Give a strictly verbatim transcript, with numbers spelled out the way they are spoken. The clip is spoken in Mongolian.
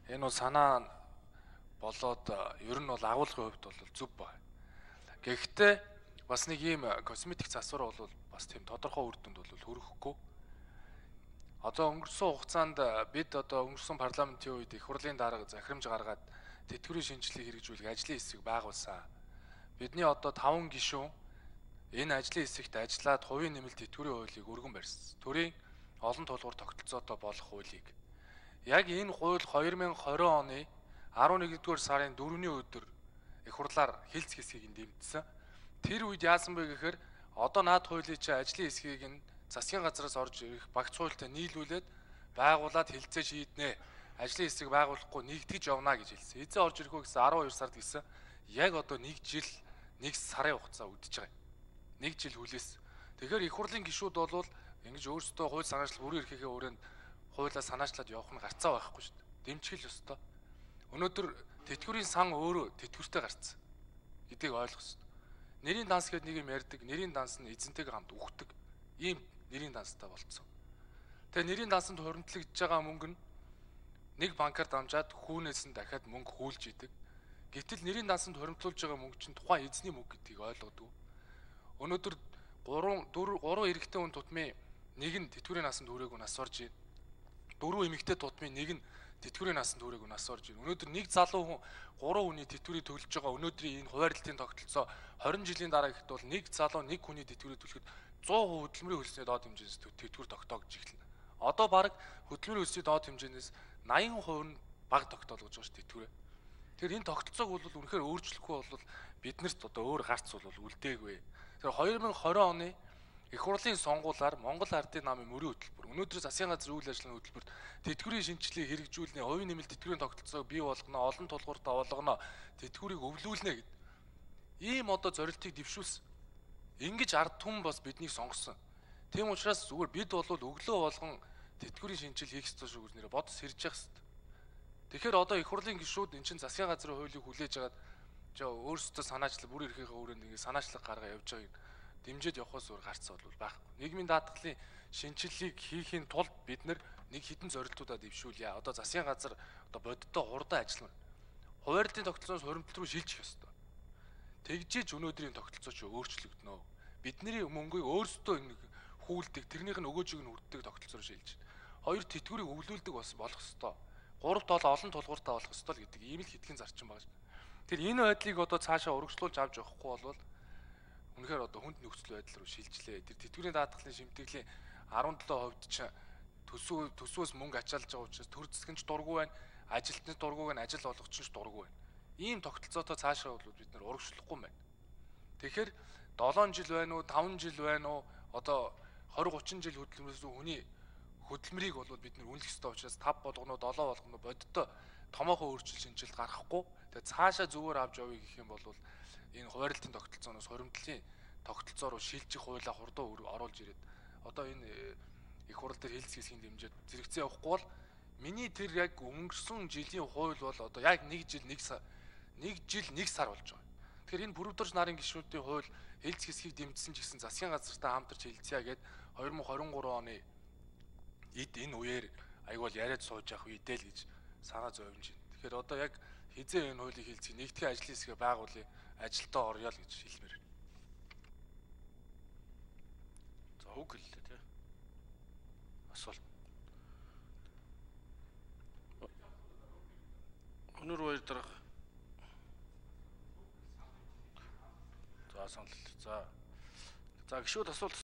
Энэ бол санаа болоод ер нь бол агуулгын хувьд бол зөв бай. Гэхдээ бас нэг ийм косметик засвар бол бас тийм тодорхой үр дүнд бол хүрэхгүй. Одоо өнгөрсөн хугацаанд бид одоо өнгөрсөн парламентын үед их хурлын дарга захирамж гаргаад тэтгэврийн шинжилгээг хэрэгжүүлэх ажлын хэсэг байгуулсан. Бидний одоо таван гишүүн энэ ажлын хэсэгт ажиллаад хувийн нэмэлт тэтгэврийн хуулийг өргөн барьсан. Төрийн олон тулгуур тогтолцоотой болох хуулийг. Яг энэ хууль хоёр мянган двадцать оны арван нэгдүгээр сарын дөрөвний өдөр их хурлаар хэлц хэсгийг дэмжсэн. Тэр үед яасан бэ гэхээр одоо наад хуулийн чинь ажлын хэсгийг нь засгийн газраас орж ирэх багц хуультай нийлүүлээд байгуулад хэлцээ шийднэ. Ажлын хэсэг байгуулахгүй нэгтгэж явна гэж хэлсэн. Эзэн орж ирэх үү гэсэн арван хоёр сард гэсэн. Яг одоо нэг жил нэг сарын хугацаа үдэж байгаа. Нэг жил хүлээс. Тэгэхээр их хурлын гишүүд бол ингэж өөрсдөө хууль санаачлал бүрийн эрхийнхээ өрөөнд хуулиа санаачлаад явах нь гарцаа байхгүй шүү дээ. Дэмжих л ёстой. Өнөөдөр тэтгэврийн сан өөрөө тэтгэвртэй гарцсан гэдгийг ойлгох ёстой. Нэрийн данс гэдэг нэг юм ярьдаг. Нэрийн данс нь эзэнтэйгээ хамт үхдэг. Ийм нэрийн данстай болцсон. Тэгээ нэрийн дансанд хуримтлагдж байгаа мөнгө нь нэг банкар дамжаад хүүнээс нь дахиад мөнгө хүүлж идэг. Гэвтэл нэрийн дансанд хуримтлуулж байгаа мөнгө чинь тухайн эзний мөнгө гэдгийг ойлгодог. Өнөөдөр гурван гурван эрэгтэй хүн тутмын нэг нь тэтгэврийн насанд хүрээгүй нас орж байна. Дөрвөн эмэгтэй тутмын нэг нь тэтгэврийн насанд хүрээгүй нас орж байна. Өнөөдөр нэг залуу хүн гурван хүний тэтгэврийг төлж байгаа. Өнөөдрийн энэ хуваарлтын тогтолцоо хорин жилийн дараа гэхэд бол нэг залуу нэг хүний тэтгэврийг төлөхөд сто хөдөлмөрийн хөлсний доод хэмжээс тэтгэвэр тогтоогдож эхэлнэ. Одоо баг хөдөлмөрийн хөлсний доод хэмжээс восемь хувь нь баг тогтоолгож байгаа шүү тэтгэврээ. Тэгэхээр энэ тогтолцоог бол үнэхээр өөрчлөхгүй бол биднэрт одоо өөр гарц бол үлдээгүй. Тэгэхээр хоёр мянган двадцать оны их хурлын сонгуулиар Монгол Ардын намын мөрийн хөтөлбөр өнөөдөр засгийн газрын үйл ажиллагааны хөтөлбөрт тэтгэврийн шинжилгээг хэрэгжүүлнэ, хувийн нэмэлт тэтгэврийн тогтолцоог бий болгоно, олон тулгууртаа болгоно, тэтгэврийг өвлүүлнэ гэд. Ийм одоо зорилтыг дэвшүүлсэн. Ингэж ард түмэн бас биднийг сонгосон. Тийм учраас зүгээр бид бол өглөө болгон тэтгэврийн шинжил хийх ёстой шүү гэж нэрэ бодос хэрж явах ёстой. Тэгэхээр одоо их хурлын гишүүд эн чин засгийн газрын хуулийг хүлээж агаад жаа өөрсдөө санаачлал бүр эрхийнхээ өрөөнд ингэ санаачлал гаргаа явж байгааг дэмжиж явахаас өөр гарц бол байхгүй. Нийгмийн даатгалын шинжилгээг хийхийн тулд бид нэг хідэн зорилтуудаа дэвшүүлье. Одоо засгийн газар одоо бодиттой хурдан ажиллана. Хуваарлтын тогтолцоос хуримтлал руу шилжих ёстой. Тэгжиж өнөөдрийн тогтолцоо ч өөрчлөгдөнө. Бидний мөнгөийг өөрсдөө хүүлдэг, тэрнийх нь өгөөжийг нь хүртдэг тогтолцоор шилжиж. Хоёр тэтгэврийг өвлүүлдэг бас болох ёстой. Гурав тол олон тулгууртаа болох ёстой л гэдэг ийм л хэдхэн зарчим байна. Тэр энэ байдлыг одоо цаашаа урагшлуулж авч явахгүй бол үнэхээр одоо хүнд нөхцөл байдал руу шилжлээ. Тэр тэтгэврийн даатгалын шимтгэлийн арван долоо хувьд ч төсөө төсвөөс мөнгө ачаалж байгаа учраас төр засгийн ч дурггүй байна. Ажилтны дургүйг нь ажил олгогч нь ч дурггүй байна. Ийм тогтолцоотой цаашаа бол бид нэр урагшлахгүй байна. Тэгэхээр долоон жил байна уу, таван жил байна уу, одоо двадцать гучин жил хөдөлмөрөөс хүний хөдөлмөрийг бол бид нэр үнэлэх ёстой учраас тав болгоно, долоо болгоно бодиттой томоохон өөрчлөлт шинжилт гаргахгүй. Тэгээ цаашаа зүгээр авч явъя гэх юм бол энэ хуваарлтын тогтолцооноос хуримтлалын тогтолцоо руу шилжих хуулиа хурдан оруулж ирээд одоо энэ их хурал дээр хэлц хэсгийн дэмжиж зэрэгцээ явахгүй бол миний тэр яг өнгөрсөн жилийн хууль бол одоо яг нэг жил нэг сар нэг жил нэг сар болж байгаа. Тэгэхээр энэ бүрөвдөрч нарын гишүүдийн хууль хэлц хэсгийг дэмжсэн ч гэсэн засгийн газартай хамтарч хэлцээ гэд две тысячи двадцать три оны эд энэ үеэр айгуул яриад сууж явах үедээ л гэж санаа зовж байна. Тэгэхээр одоо яг хизээ энэ хуулийн хэлцгийг нэгтгэхийн ажлын хэсгээ байгуулъя, ажилдаа орё л гэж хэлмээр байна. За үг хэллээ тий. Асуулт. Өнөр баяр дарга. За санал. За. За гişүүд асуулт